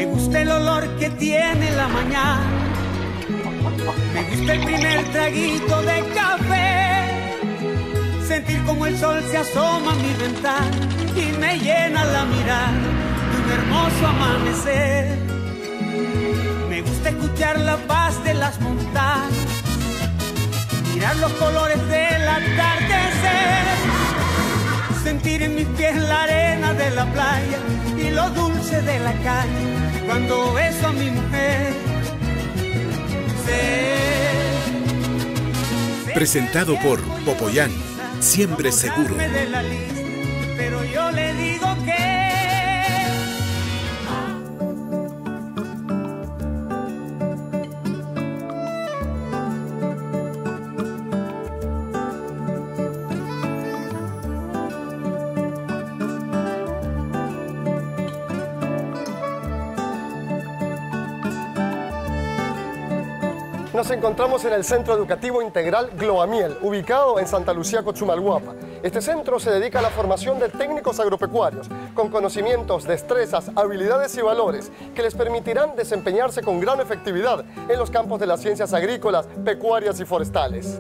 Me gusta el olor que tiene la mañana, me gusta el primer traguito de café, sentir como el sol se asoma a mi ventana y me llena la mirada de un hermoso amanecer. Me gusta escuchar la paz de las montañas, mirar los colores del atardecer, sentir en mis pies la arena de la playa y lo dulce de la calle cuando beso a mi mujer. Presentado por Popoyán, siempre seguro. Pero yo le digo que Nos encontramos en el Centro Educativo Integral Gloamiel, ubicado en Santa Lucía, Cochumalguapa. Este centro se dedica a la formación de técnicos agropecuarios, con conocimientos, destrezas, habilidades y valores que les permitirán desempeñarse con gran efectividad en los campos de las ciencias agrícolas, pecuarias y forestales.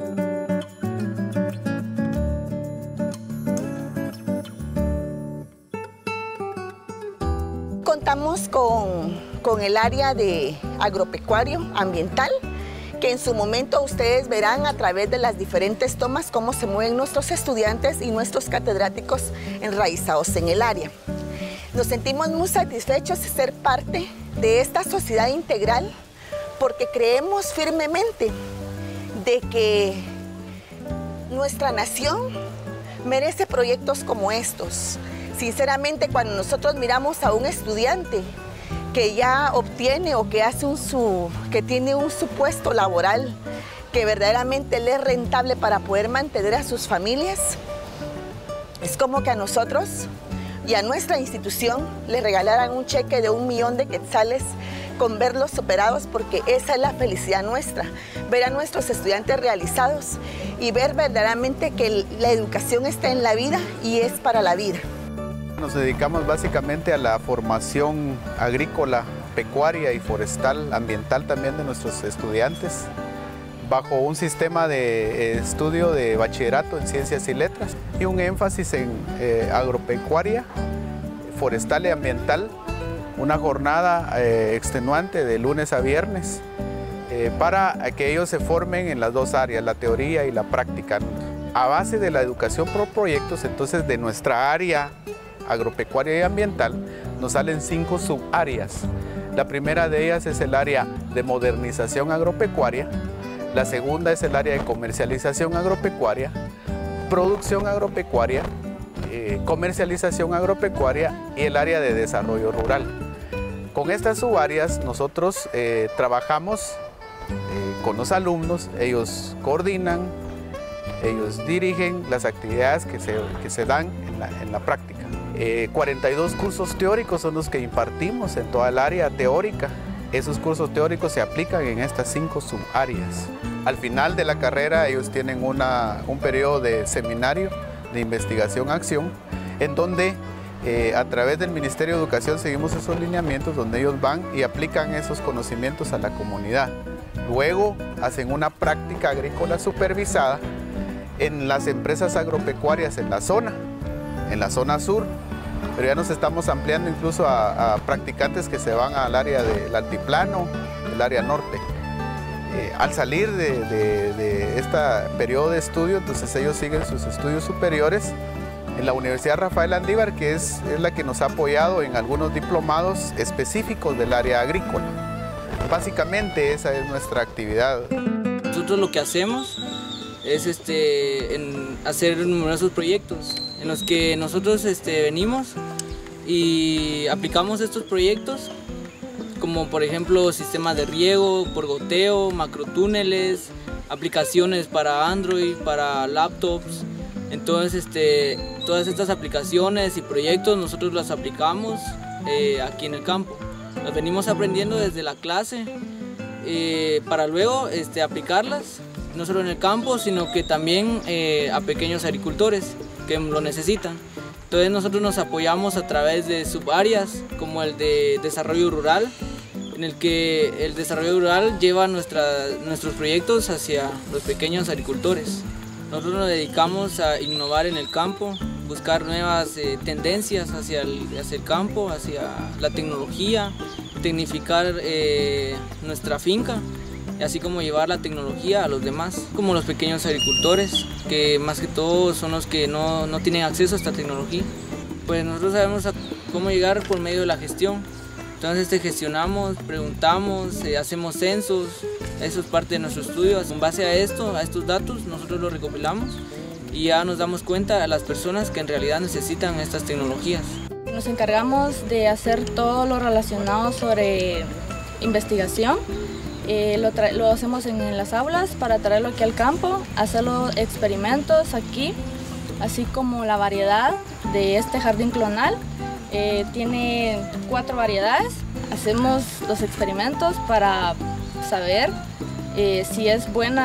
Contamos con el área de agropecuario ambiental, que en su momento ustedes verán a través de las diferentes tomas cómo se mueven nuestros estudiantes y nuestros catedráticos enraizados en el área. Nos sentimos muy satisfechos de ser parte de esta sociedad integral porque creemos firmemente de que nuestra nación merece proyectos como estos. Sinceramente, cuando nosotros miramos a un estudiante que ya obtiene o que hace que tiene un supuesto laboral que verdaderamente le es rentable para poder mantener a sus familias, es como que a nosotros y a nuestra institución le regalaran un cheque de 1 millón de quetzales con verlos superados, porque esa es la felicidad nuestra, ver a nuestros estudiantes realizados y ver verdaderamente que la educación está en la vida y es para la vida. Nos dedicamos básicamente a la formación agrícola, pecuaria y forestal, ambiental también de nuestros estudiantes, bajo un sistema de estudio de bachillerato en ciencias y letras y un énfasis en agropecuaria, forestal y ambiental, una jornada extenuante de lunes a viernes para que ellos se formen en las dos áreas, la teoría y la práctica. A base de la educación por proyectos, entonces de nuestra área agropecuaria y ambiental, nos salen 5 subáreas. La primera de ellas es el área de modernización agropecuaria, la segunda es el área de comercialización agropecuaria, producción agropecuaria, comercialización agropecuaria y el área de desarrollo rural. Con estas subáreas nosotros trabajamos con los alumnos, ellos coordinan, ellos dirigen las actividades que se dan en la práctica. 42 cursos teóricos son los que impartimos en toda el área teórica. Esos cursos teóricos se aplican en estas 5 subáreas. Al final de la carrera ellos tienen un periodo de seminario de investigación-acción, en donde a través del Ministerio de Educación seguimos esos lineamientos donde ellos van y aplican esos conocimientos a la comunidad. Luego hacen una práctica agrícola supervisada en las empresas agropecuarias en la zona sur, pero ya nos estamos ampliando incluso a practicantes que se van al área del altiplano, el área norte. Al salir de este periodo de estudio, entonces ellos siguen sus estudios superiores en la Universidad Rafael Landívar, que es la que nos ha apoyado en algunos diplomados específicos del área agrícola. Básicamente esa es nuestra actividad. Nosotros lo que hacemos es hacer numerosos proyectos en los que nosotros venimos y aplicamos estos proyectos, como por ejemplo sistemas de riego por goteo, macrotúneles, aplicaciones para Android, para laptops. Entonces todas estas aplicaciones y proyectos nosotros las aplicamos aquí en el campo. Las venimos aprendiendo desde la clase para luego aplicarlas no solo en el campo, sino que también a pequeños agricultores que lo necesitan. Entonces nosotros nos apoyamos a través de subáreas como el de desarrollo rural, en el que el desarrollo rural lleva nuestros proyectos hacia los pequeños agricultores. Nosotros nos dedicamos a innovar en el campo, buscar nuevas tendencias hacia el campo, hacia la tecnología, tecnificar nuestra finca, así como llevar la tecnología a los demás, como los pequeños agricultores, que más que todo son los que no tienen acceso a esta tecnología. Pues nosotros sabemos cómo llegar por medio de la gestión. Entonces gestionamos, preguntamos, hacemos censos, eso es parte de nuestro estudio. En base a estos datos, nosotros los recopilamos y ya nos damos cuenta a las personas que en realidad necesitan estas tecnologías. Nos encargamos de hacer todo lo relacionado sobre investigación. Lo hacemos en las aulas para traerlo aquí al campo, hacer los experimentos aquí, así como la variedad de este jardín clonal. Tiene 4 variedades. Hacemos los experimentos para saber si es bueno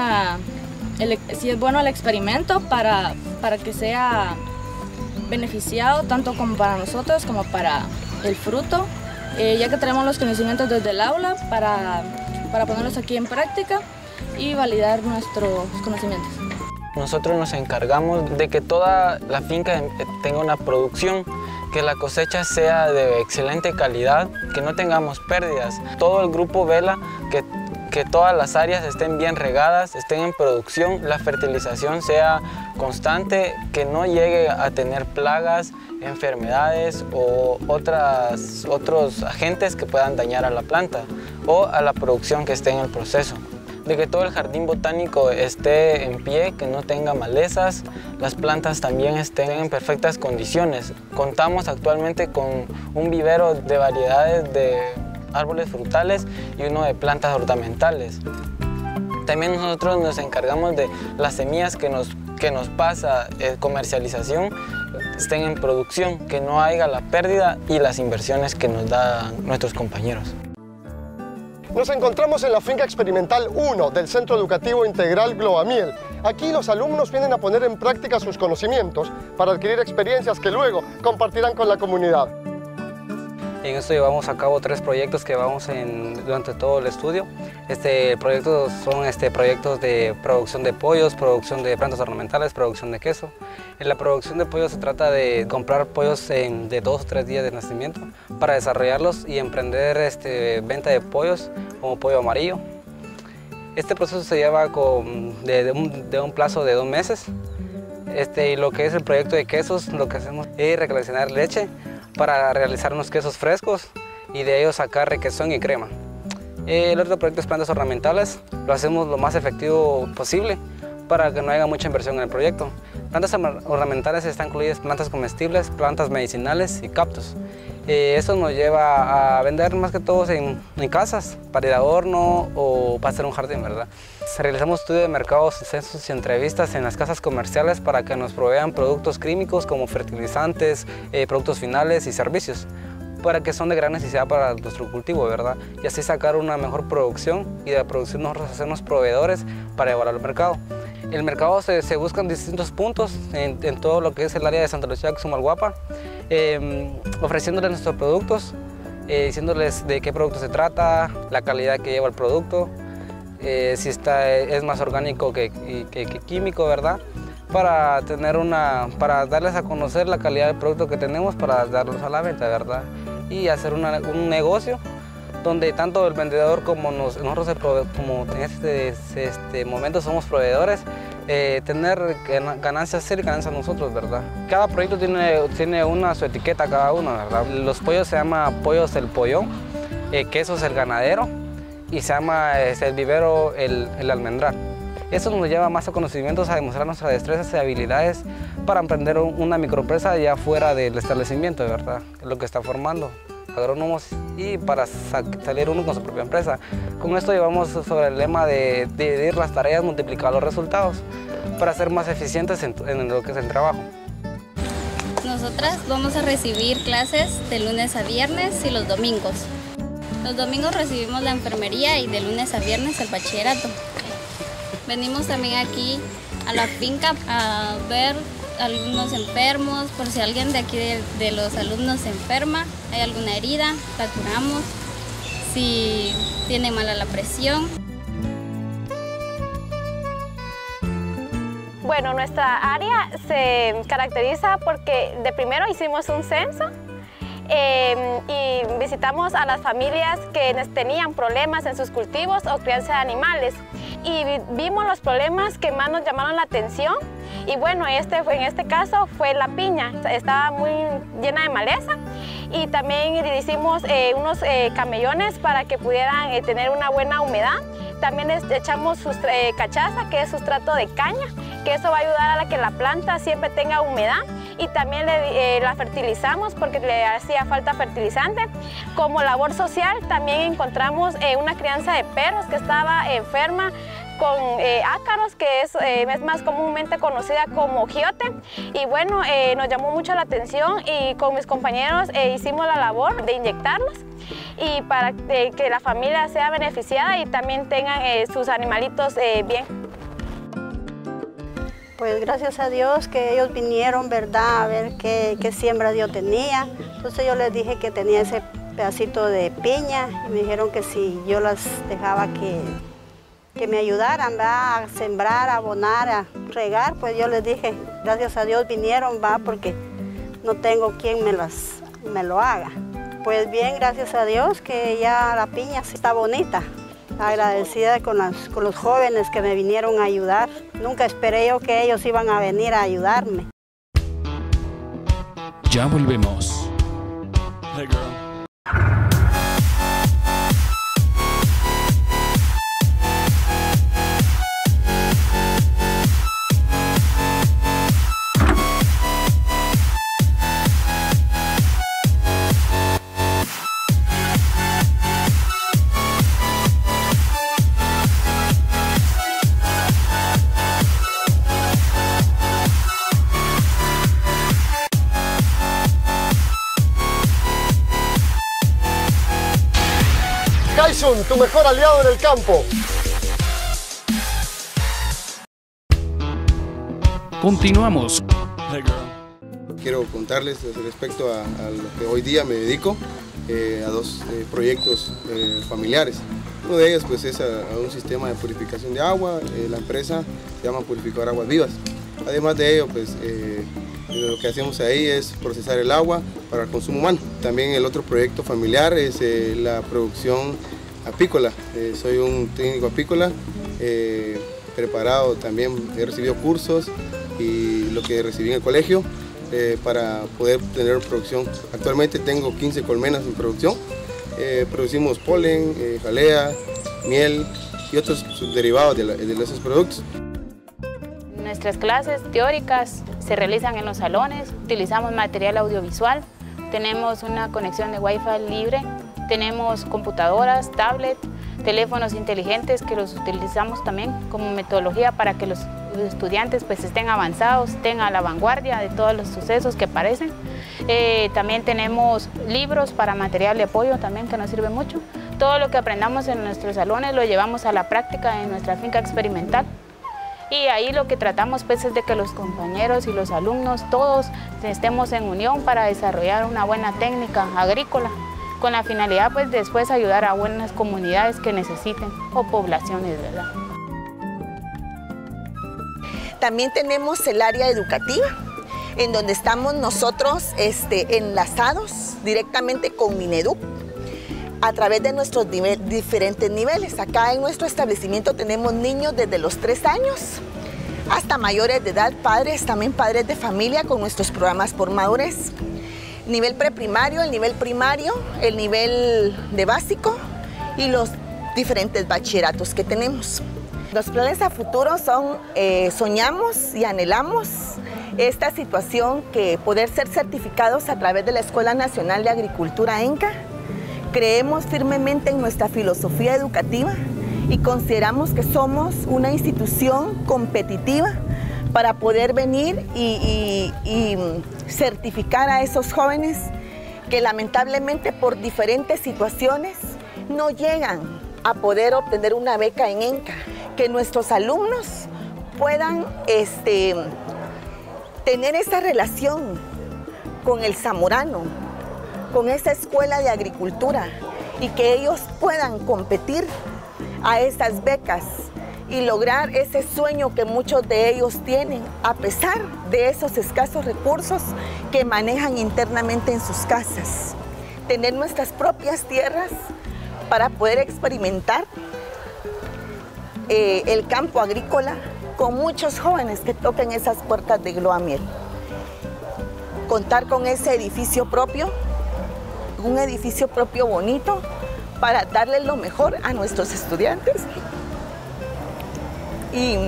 el experimento para que sea beneficiado tanto como para nosotros como para el fruto, ya que tenemos los conocimientos desde el aula para ponerlos aquí en práctica y validar nuestros conocimientos. Nosotros nos encargamos de que toda la finca tenga una producción, que la cosecha sea de excelente calidad, que no tengamos pérdidas. Todo el grupo vela que todas las áreas estén bien regadas, estén en producción, la fertilización sea constante, que no llegue a tener plagas, enfermedades o otros agentes que puedan dañar a la planta o a la producción que esté en el proceso. De que todo el jardín botánico esté en pie, que no tenga malezas, las plantas también estén en perfectas condiciones. Contamos actualmente con un vivero de variedades de árboles frutales y uno de plantas ornamentales. También nosotros nos encargamos de las semillas que nos pasa comercialización, estén en producción, que no haya la pérdida y las inversiones que nos dan nuestros compañeros. Nos encontramos en la finca experimental 1 del Centro Educativo Integral Gloamiel. Aquí los alumnos vienen a poner en práctica sus conocimientos para adquirir experiencias que luego compartirán con la comunidad. En esto llevamos a cabo 3 proyectos que vamos durante todo el estudio. Proyectos son proyectos de producción de pollos, producción de plantas ornamentales, producción de queso. En la producción de pollos se trata de comprar pollos de 2 o 3 días de nacimiento para desarrollarlos y emprender venta de pollos como pollo amarillo. Este proceso se lleva de un plazo de 2 meses. Y lo que es el proyecto de quesos, lo que hacemos es recoleccionar leche para realizar unos quesos frescos y de ellos sacar requesón y crema. El otro proyecto es plantas ornamentales, lo hacemos lo más efectivo posible para que no haya mucha inversión en el proyecto. Plantas ornamentales están incluidas plantas comestibles, plantas medicinales y cactus. Esto nos lleva a vender más que todo en casas, para ir a horno o para hacer un jardín, ¿verdad? Realizamos estudios de mercados, censos y entrevistas en las casas comerciales para que nos provean productos químicos como fertilizantes, productos finales y servicios, para que son de gran necesidad para nuestro cultivo, ¿verdad? Y así sacar una mejor producción y de la producción nosotros hacernos proveedores para llevar al mercado. El mercado se busca en distintos puntos en todo lo que es el área de Santa Lucía, Cochumalguapa, ofreciéndoles nuestros productos, diciéndoles de qué producto se trata, la calidad que lleva el producto, si es más orgánico que químico, ¿verdad? Para darles a conocer la calidad del producto que tenemos para darlos a la venta, ¿verdad? Y hacer un negocio donde tanto el vendedor como nosotros como en este momento somos proveedodores, tener ganancias, hacer ganancias nosotros, ¿verdad? Cada proyecto tiene su etiqueta cada uno, ¿verdad? Los pollos se llama Pollos El Pollón, Quesos El Ganadero y se llama el vivero el Almendral. Eso nos lleva más a conocimientos, a demostrar nuestras destrezas y habilidades para emprender una microempresa ya fuera del establecimiento, ¿verdad? Lo que está formando agrónomos y para salir uno con su propia empresa. Con esto llevamos sobre el lema de dividir las tareas, multiplicar los resultados para ser más eficientes en lo que es el trabajo. Nosotras vamos a recibir clases de lunes a viernes y los domingos. Los domingos recibimos la enfermería y de lunes a viernes el bachillerato. Venimos también aquí a la finca a ver alumnos enfermos, por si alguien de aquí de los alumnos se enferma, hay alguna herida, la curamos, si tiene mala la presión. Bueno, nuestra área se caracteriza porque de primero hicimos un censo y visitamos a las familias que tenían problemas en sus cultivos o crianza de animales y vimos los problemas que más nos llamaron la atención y bueno, en este caso fue la piña, estaba muy llena de maleza y también hicimos unos camellones para que pudieran tener una buena humedad. También echamos cachaza, que es sustrato de caña, que eso va a ayudar a que la planta siempre tenga humedad y también la fertilizamos porque le hacía falta fertilizante. Como labor social también encontramos una crianza de perros que estaba enferma con ácaros, que es más comúnmente conocida como giote. Y bueno, nos llamó mucho la atención y con mis compañeros hicimos la labor de inyectarlos y para que la familia sea beneficiada y también tengan sus animalitos bien. Pues gracias a Dios que ellos vinieron, ¿verdad?, a ver qué siembra yo tenía. Entonces yo les dije que tenía ese pedacito de piña y me dijeron que si yo las dejaba que me ayudaran, ¿verdad?, a sembrar, a abonar, a regar, pues yo les dije, gracias a Dios vinieron, ¿va?, porque no tengo quien me lo haga. Pues bien, gracias a Dios que ya la piña sí está bonita. Agradecida con los jóvenes que me vinieron a ayudar. Nunca esperé yo que ellos iban a venir a ayudarme. Ya volvemos. Hey girl. Kaisun, tu mejor aliado en el campo. Continuamos. Quiero contarles respecto a lo que hoy día me dedico, a dos proyectos familiares. Uno de ellos pues, es a un sistema de purificación de agua. La empresa se llama Purificador Aguas Vivas. Además de ello, pues, lo que hacemos ahí es procesar el agua para el consumo humano. También el otro proyecto familiar es la producción apícola. Soy un técnico apícola, preparado también, he recibido cursos y lo que recibí en el colegio para poder tener producción. Actualmente tengo 15 colmenas en producción. Producimos polen, jalea, miel y otros derivados de esos productos. Nuestras clases teóricas se realizan en los salones, utilizamos material audiovisual, tenemos una conexión de Wi-Fi libre, tenemos computadoras, tablets, teléfonos inteligentes que los utilizamos también como metodología para que los estudiantes pues, estén avanzados, estén a la vanguardia de todos los sucesos que aparecen. También tenemos libros para material de apoyo también que nos sirve mucho. Todo lo que aprendamos en nuestros salones lo llevamos a la práctica en nuestra finca experimental. Y ahí lo que tratamos pues, es de que los compañeros y los alumnos todos estemos en unión para desarrollar una buena técnica agrícola con la finalidad pues después ayudar a buenas comunidades que necesiten o poblaciones, ¿verdad? También tenemos el área educativa, en donde estamos nosotros enlazados directamente con Mineduc a través de nuestros diferentes niveles. Acá en nuestro establecimiento tenemos niños desde los 3 años hasta mayores de edad, también padres de familia con nuestros programas por madurez. Nivel preprimario, el nivel primario, el nivel de básico y los diferentes bachilleratos que tenemos. Los planes a futuro son, soñamos y anhelamos esta situación que poder ser certificados a través de la Escuela Nacional de Agricultura ENCA. Creemos firmemente en nuestra filosofía educativa y consideramos que somos una institución competitiva para poder venir y certificar a esos jóvenes que lamentablemente por diferentes situaciones no llegan a poder obtener una beca en ENCA. Que nuestros alumnos puedan tener esa relación con el zamorano, con esa escuela de agricultura y que ellos puedan competir a esas becas y lograr ese sueño que muchos de ellos tienen a pesar de esos escasos recursos que manejan internamente en sus casas. Tener nuestras propias tierras para poder experimentar el campo agrícola con muchos jóvenes que toquen esas puertas de GloAMiel. Contar con ese edificio propio, un edificio propio bonito para darle lo mejor a nuestros estudiantes y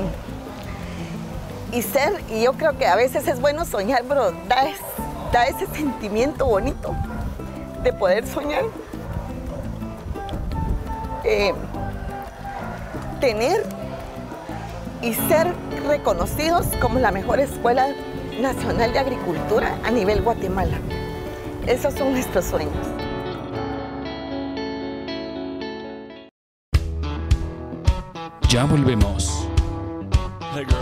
yo creo que a veces es bueno soñar, pero da ese sentimiento bonito de poder soñar. Tener y ser reconocidos como la mejor escuela nacional de agricultura a nivel Guatemala. Esos son nuestros sueños. Ya volvemos. Hey girl.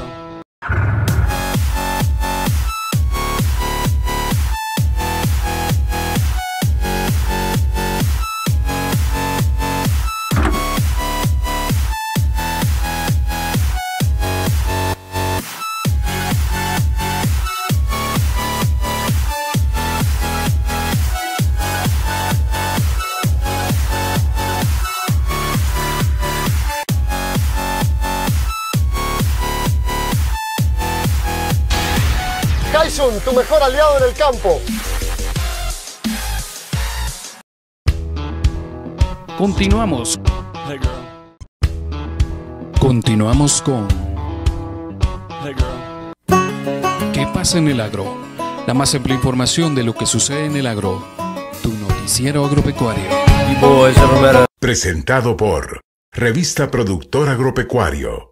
Kaisun, tu mejor aliado en el campo. Continuamos. Continuamos con ¿Qué pasa en el agro? La más amplia información de lo que sucede en el agro. Tu noticiero agropecuario. Presentado por Revista Productor Agropecuario.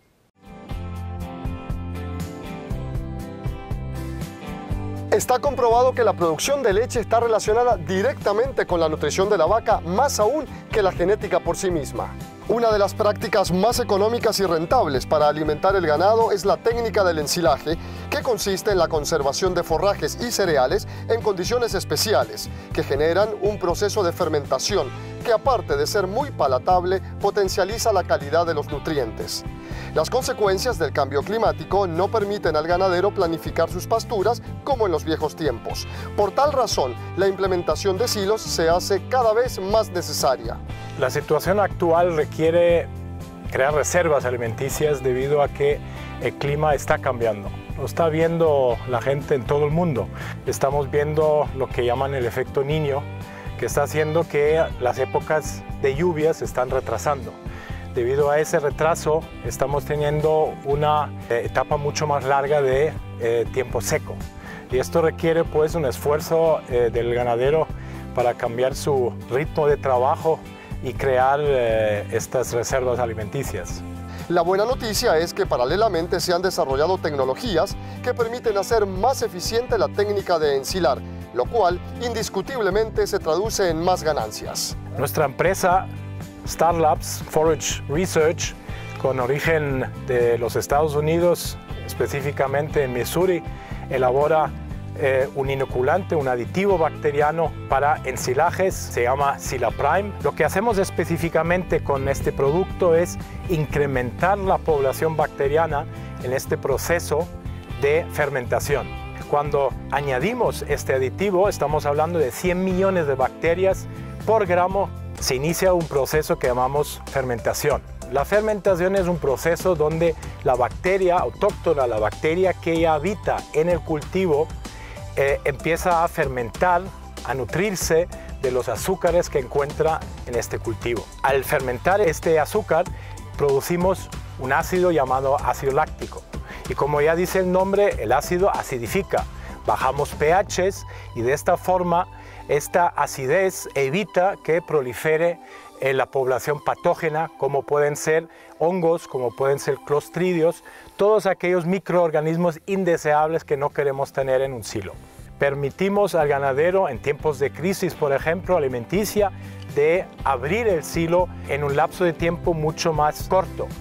Está comprobado que la producción de leche está relacionada directamente con la nutrición de la vaca, más aún que la genética por sí misma. Una de las prácticas más económicas y rentables para alimentar el ganado es la técnica del ensilaje, que consiste en la conservación de forrajes y cereales en condiciones especiales, que generan un proceso de fermentación que, aparte de ser muy palatable, potencializa la calidad de los nutrientes. Las consecuencias del cambio climático no permiten al ganadero planificar sus pasturas como en los viejos tiempos. Por tal razón, la implementación de silos se hace cada vez más necesaria. La situación actual requiere crear reservas alimenticias debido a que el clima está cambiando. Lo está viendo la gente en todo el mundo. Estamos viendo lo que llaman el efecto Niño, que está haciendo que las épocas de lluvias se están retrasando. Debido a ese retraso, estamos teniendo una etapa mucho más larga de tiempo seco. Y esto requiere pues un esfuerzo del ganadero para cambiar su ritmo de trabajo y crear estas reservas alimenticias. La buena noticia es que paralelamente se han desarrollado tecnologías que permiten hacer más eficiente la técnica de ensilar, lo cual indiscutiblemente se traduce en más ganancias. Nuestra empresa Starlabs Forage Research, con origen de los Estados Unidos, específicamente en Missouri, elabora un inoculante, un aditivo bacteriano para ensilajes, se llama Silaprime. Lo que hacemos específicamente con este producto es incrementar la población bacteriana en este proceso de fermentación. Cuando añadimos este aditivo, estamos hablando de 100 millones de bacterias por gramo. Se inicia un proceso que llamamos fermentación. La fermentación es un proceso donde la bacteria autóctona, la bacteria que ya habita en el cultivo, empieza a fermentar, a nutrirse de los azúcares que encuentra en este cultivo. Al fermentar este azúcar, producimos un ácido llamado ácido láctico. Y como ya dice el nombre, el ácido acidifica. Bajamos pHs y de esta forma esta acidez evita que prolifere la población patógena, como pueden ser hongos, como pueden ser clostridios, todos aquellos microorganismos indeseables que no queremos tener en un silo. Permitimos al ganadero en tiempos de crisis, por ejemplo, alimenticia, de abrir el silo en un lapso de tiempo mucho más corto. Un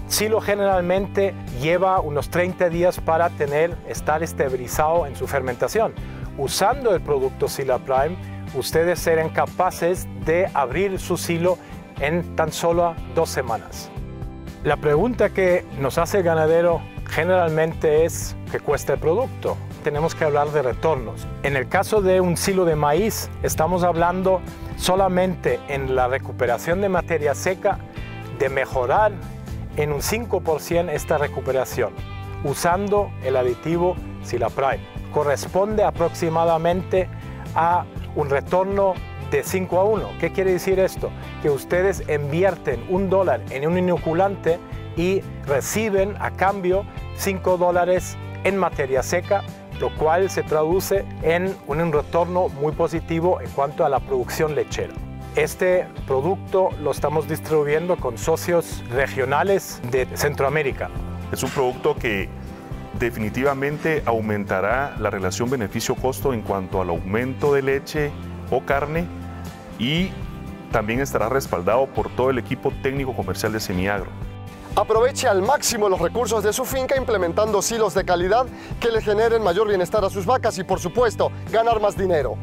silo generalmente lleva unos 30 días para estar estabilizado en su fermentación. Usando el producto Sila Prime, ustedes serán capaces de abrir su silo en tan solo 2 semanas. La pregunta que nos hace el ganadero generalmente es ¿qué cuesta el producto? Tenemos que hablar de retornos. En el caso de un silo de maíz, estamos hablando solamente en la recuperación de materia seca de mejorar en un 5% esta recuperación usando el aditivo Sila Prime. Corresponde aproximadamente a un retorno de 5 a 1. ¿Qué quiere decir esto? Que ustedes invierten $1 en un inoculante y reciben a cambio $5 en materia seca, lo cual se traduce en un retorno muy positivo en cuanto a la producción lechera. Este producto lo estamos distribuyendo con socios regionales de Centroamérica. Es un producto que definitivamente aumentará la relación beneficio-costo en cuanto al aumento de leche o carne y también estará respaldado por todo el equipo técnico comercial de Semiagro. Aproveche al máximo los recursos de su finca implementando silos de calidad que le generen mayor bienestar a sus vacas y, por supuesto, ganar más dinero.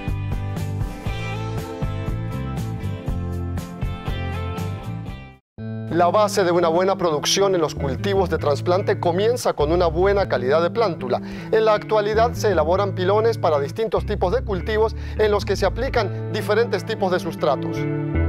La base de una buena producción en los cultivos de trasplante comienza con una buena calidad de plántula. En la actualidad se elaboran pilones para distintos tipos de cultivos en los que se aplican diferentes tipos de sustratos.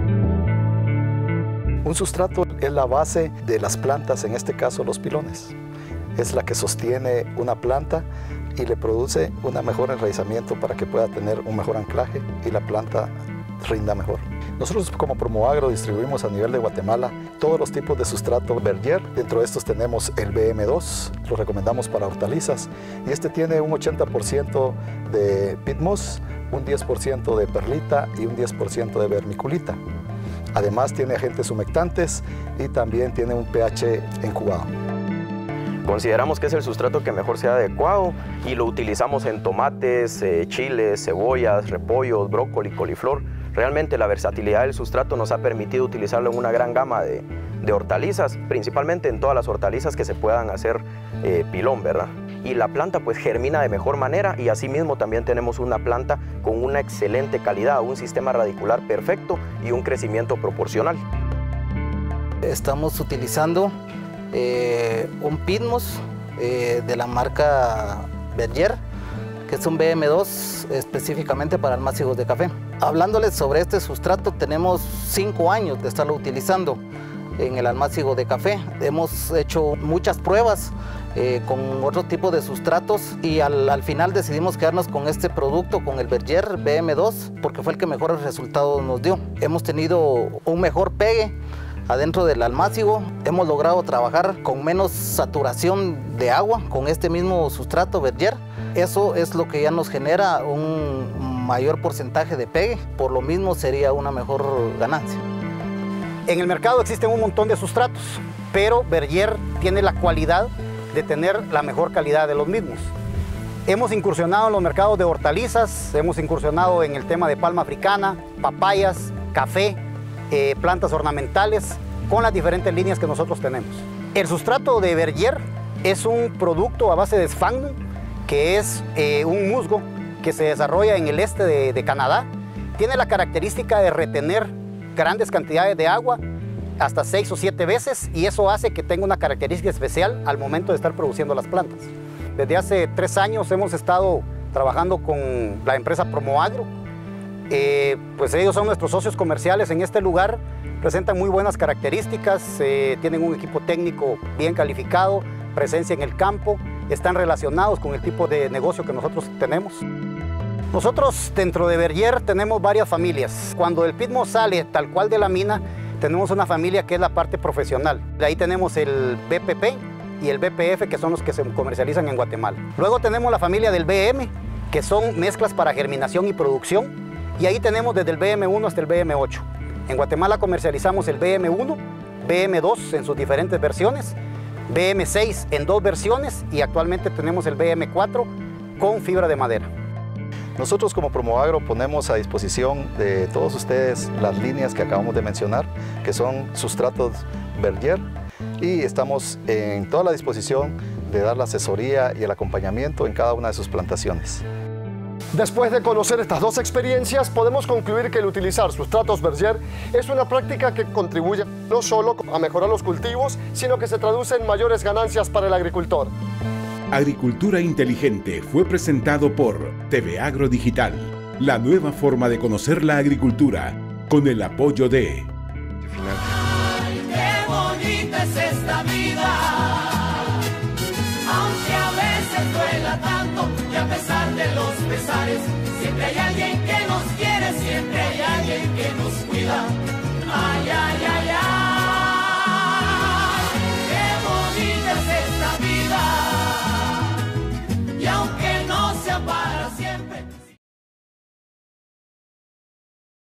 Un sustrato es la base de las plantas, en este caso los pilones. Es la que sostiene una planta y le produce un mejor enraizamiento para que pueda tener un mejor anclaje y la planta rinda mejor. Nosotros como Promoagro distribuimos a nivel de Guatemala todos los tipos de sustrato Berger. Dentro de estos tenemos el BM2, lo recomendamos para hortalizas, y este tiene un 80% de pitmoss, un 10% de perlita y un 10% de vermiculita. Además tiene agentes humectantes y también tiene un pH incubado. Consideramos que es el sustrato que mejor se ha adecuado y lo utilizamos en tomates, chiles, cebollas, repollos, brócoli, coliflor. Realmente la versatilidad del sustrato nos ha permitido utilizarlo en una gran gama de hortalizas, principalmente en todas las hortalizas que se puedan hacer pilón, ¿verdad? Y la planta pues germina de mejor manera y asimismo también tenemos una planta con una excelente calidad, un sistema radicular perfecto y un crecimiento proporcional. Estamos utilizando un pitmoss de la marca Berger, que es un BM2 específicamente para almácigos de café. Hablándoles sobre este sustrato, tenemos 5 años de estarlo utilizando en el almácigo de café. Hemos hecho muchas pruebas con otro tipo de sustratos y al final decidimos quedarnos con este producto, con el Berger BM2, porque fue el que mejores resultados nos dio. Hemos tenido un mejor pegue adentro del almácigo, hemos logrado trabajar con menos saturación de agua con este mismo sustrato Berger. Eso es lo que ya nos genera un mayor porcentaje de pegue, por lo mismo sería una mejor ganancia. En el mercado existen un montón de sustratos, pero Berger tiene la cualidad de tener la mejor calidad de los mismos. Hemos incursionado en los mercados de hortalizas, hemos incursionado en el tema de palma africana, papayas, café, plantas ornamentales, con las diferentes líneas que nosotros tenemos. El sustrato de Berger es un producto a base de sphagnum, que es un musgo que se desarrolla en el este de Canadá. Tiene la característica de retener grandes cantidades de agua, hasta 6 o 7 veces, y eso hace que tenga una característica especial al momento de estar produciendo las plantas. Desde hace 3 años hemos estado trabajando con la empresa Promoagro. Pues ellos son nuestros socios comerciales en este lugar, presentan muy buenas características, tienen un equipo técnico bien calificado, presencia en el campo, están relacionados con el tipo de negocio que nosotros tenemos. Nosotros dentro de Berger tenemos varias familias. Cuando el pitmoss sale tal cual de la mina, tenemos una familia que es la parte profesional. De ahí tenemos el BPP y el BPF, que son los que se comercializan en Guatemala. Luego tenemos la familia del BM, que son mezclas para germinación y producción. Y ahí tenemos desde el BM1 hasta el BM8. En Guatemala comercializamos el BM1, BM2 en sus diferentes versiones, BM6 en 2 versiones y actualmente tenemos el BM4 con fibra de madera. Nosotros como Promoagro ponemos a disposición de todos ustedes las líneas que acabamos de mencionar, que son sustratos Berger, y estamos en toda la disposición de dar la asesoría y el acompañamiento en cada una de sus plantaciones. Después de conocer estas dos experiencias, podemos concluir que el utilizar sustratos Berger es una práctica que contribuye no solo a mejorar los cultivos, sino que se traduce en mayores ganancias para el agricultor. Agricultura Inteligente fue presentado por TV Agro Digital, la nueva forma de conocer la agricultura, con el apoyo de...